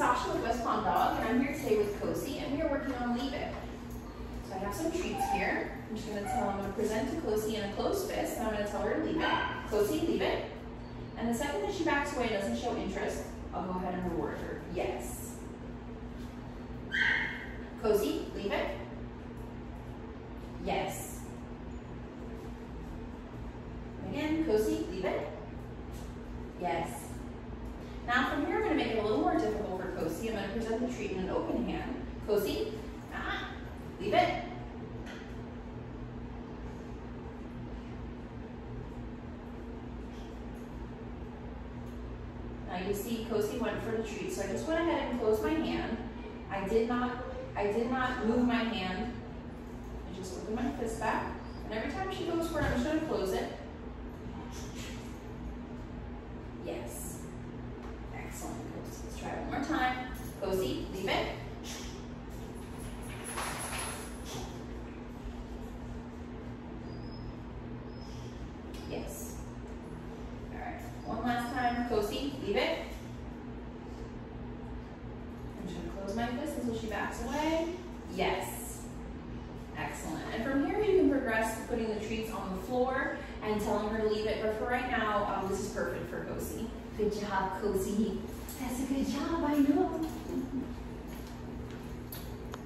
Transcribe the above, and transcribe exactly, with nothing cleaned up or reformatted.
Sasha with West Palm Dog, and I'm here today with Kosi, and we are working on Leave It. So I have some treats here. I'm just going to tell, I'm going to present to Kosi in a closed fist, and I'm going to tell her to leave it. Kosi, leave it. And the second that she backs away and doesn't show interest, I'll go ahead and reward her. Yes. Kosi, leave it. Yes. Again, Kosi, leave it. Yes. Now from here, I'm going to make it a little more difficult for Kosi. I'm going to present the treat in an open hand. Kosi, ah, leave it. Now you see Kosi went for the treat, so I just went ahead and closed my hand. I did not, I did not move my hand. I just opened my fist back, and every time she goes for it, I'm just going to close it. Yes. Excellent, Kosi. Let's try it one more time. Kosi, leave it. Yes. All right. One last time. Kosi, leave it. I'm just going to close my fist until she backs away. Yes. Excellent. And from here, you can progress to putting the treats on the floor and telling her to leave it. But for right now, um, this is perfect for Kosi. Good job, Kosi. That's a good job, I know.